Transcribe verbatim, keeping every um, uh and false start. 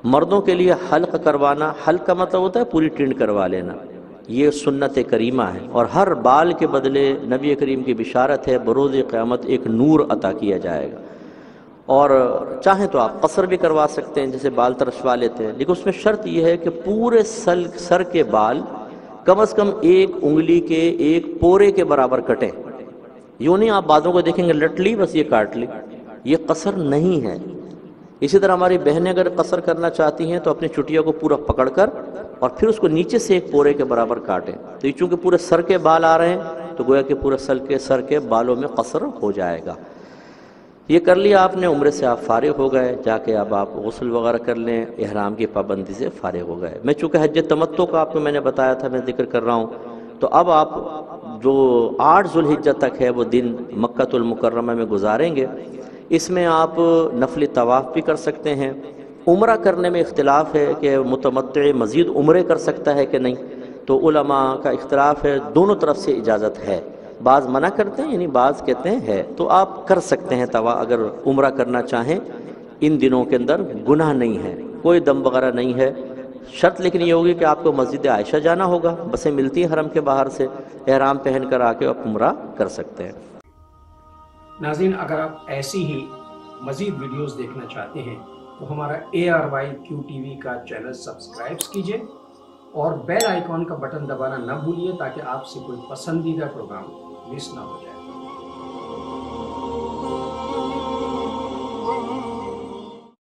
مردوں کے لیے حلق کروانا، حلق کا مطلب ہوتا ہے پوری ٹنڈ کروا لینا، یہ سنت کریمہ ہے، اور ہر بال کے بدلے نبی کریم کی بشارت ہے بروز قیامت ایک نور عطا کیا جائے گا۔ اور چاہیں تو آپ قصر بھی کروا سکتے ہیں، جیسے بال ترشوا لیتے ہیں، لیکن اس میں شرط یہ ہے کہ پورے سل سر کے بال کم از کم ایک انگلی کے ایک پورے کے برابر کٹیں۔ یوں نہیں آپ بعضوں کو دیکھیں گے لٹ لی بس یہ کاٹ لی، یہ قصر نہیں ہے۔ اسی طرح ہماری بہنیں اگر قصر کرنا چاہتی ہیں تو اپنی چٹیا کو پورا پکڑ کر اور پھر اس کو نیچے سے ایک پورے کے برابر کاٹیں، تو یہ چونکہ پورے سر کے بال آ رہے ہیں تو گویا کہ پورے سر کے سر کے بالوں میں قصر ہو جائے گا۔ یہ کر لیا آپ نے، عمرے سے آپ فارغ ہو گئے، جا کے اب آپ غسل وغیرہ کر لیں، احرام کی پابندی سے فارغ ہو گئے۔ میں چونکہ حج تمتع کا آپ کو میں نے بتایا تھا، میں ذکر کر رہا ہوں، تو اب آپ جو آٹھ ذوالحجہ تک ہے وہ دن مکۃ المکرمہ میں گزاریں گے، اس میں آپ نفل طواف بھی کر سکتے ہیں۔ عمرہ کرنے میں اختلاف ہے کہ متمتع مزید عمرے کر سکتا ہے کہ نہیں، تو علماء کا اختلاف ہے، دونوں طرف سے اجازت ہے، بعض منع کرتے ہیں یعنی بعض کہتے ہیں ہے، تو آپ کر سکتے ہیں طواف اگر عمرہ کرنا چاہیں ان دنوں کے اندر، گناہ نہیں ہے، کوئی دم وغیرہ نہیں ہے۔ شرط لیکن یہ ہوگی کہ آپ کو مسجد عائشہ جانا ہوگا، بسیں ملتی ہیں حرم کے باہر سے، احرام پہن کر آ کے آپ عمرہ کر سکتے ہیں۔ ناظرین، اگر آپ ایسی ہی مزید ویڈیوز دیکھنا چاہتے ہیں تو ہمارا A R Y Q T V کا چینل سبسکرائب کیجئے اور بیل آئیکن کا بٹن دبانا نہ بھولیے تاکہ آپ سے کوئی پسندیدہ پروگرام مس نہ ہو جائے۔